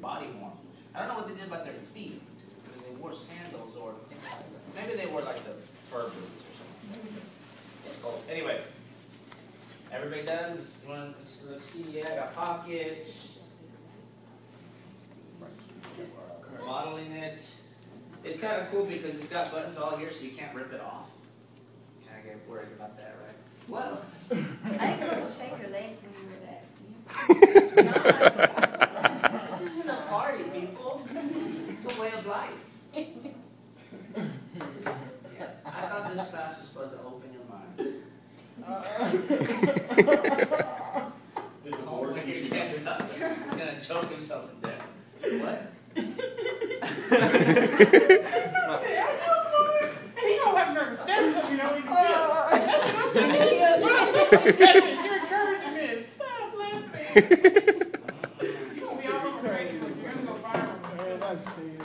body more. I don't know what they did about their feet, because they wore sandals or things like that. Maybe they wore like the fur boots or something. It's cold. Anyway, everybody done? You want to see? Yeah, I got pockets. Modeling it. It's kind of cool because it's got buttons all here, so you can't rip it off. Kind of get worried about that, right? Whoa. I think you should shake your legs when you wear that. It's not. This isn't a party, people. It's a way of life. Yeah, I thought this class was supposed to open your mind. Oh, he can't stop. He's going to choke himself to death. What? And he don't have nervous steps up, you know, he can feel. That's what I'm saying. You're encouraging this. Stop laughing. You're going to be all over Facebook. You're going to go viral. Man, I've seen it.